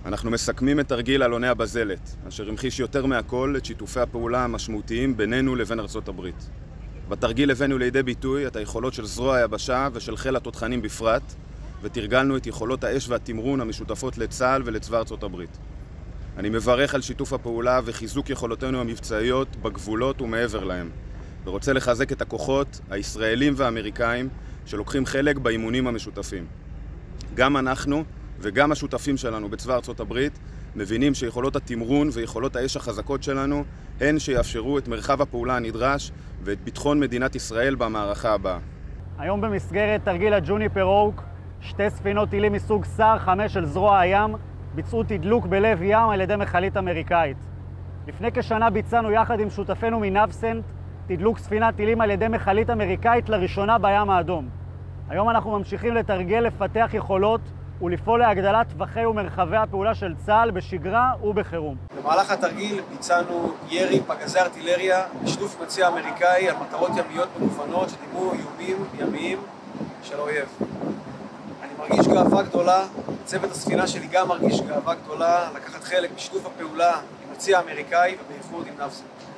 אנחנו מסכמים את תרגיל אלוני הבזלת, אשר המחיש יותר מהכל את שיתופי הפעולה המשמעותיים בינינו לבין ארצות הברית. בתרגיל הבאנו לידי ביטוי את היכולות של זרוע היבשה ושל חיל התותחנים בפרט, ותרגלנו את יכולות האש והתמרון המשותפות לצה"ל ולצבא ארצות הברית. אני מברך על שיתוף הפעולה וחיזוק יכולותינו המבצעיות בגבולות ומעבר להם, ורוצה לחזק את הכוחות הישראלים והאמריקאים שלוקחים חלק באימונים המשותפים. גם אנחנו וגם השותפים שלנו בצבא ארצות הברית מבינים שיכולות התמרון ויכולות האש החזקות שלנו הן שיאפשרו את מרחב הפעולה הנדרש ואת ביטחון מדינת ישראל במערכה הבאה. היום במסגרת תרגיל הג'וניפר אוק, 2 ספינות טילים מסוג סער 5 של זרוע הים ביצעו תדלוק בלב ים על ידי מכלית אמריקאית. לפני כשנה ביצענו יחד עם שותפינו מנאבסנט תדלוק ספינת טילים על ידי מכלית אמריקאית לראשונה בים האדום. היום אנחנו ממשיכים לתרגל לפתח יכולות ולפעול להגדלת טווחי ומרחבי הפעולה של צה"ל בשגרה ובחירום. במהלך התרגיל ביצענו ירי פגזי ארטילריה בשיתוף מציע אמריקאי על מטרות ימיות מגוונות שדימו איומים ימיים של האויב. אני מרגיש גאווה גדולה, צוות הספינה שלי גם מרגיש גאווה גדולה לקחת חלק בשיתוף הפעולה עם מציע אמריקאי ובייחוד עם נאבסנט.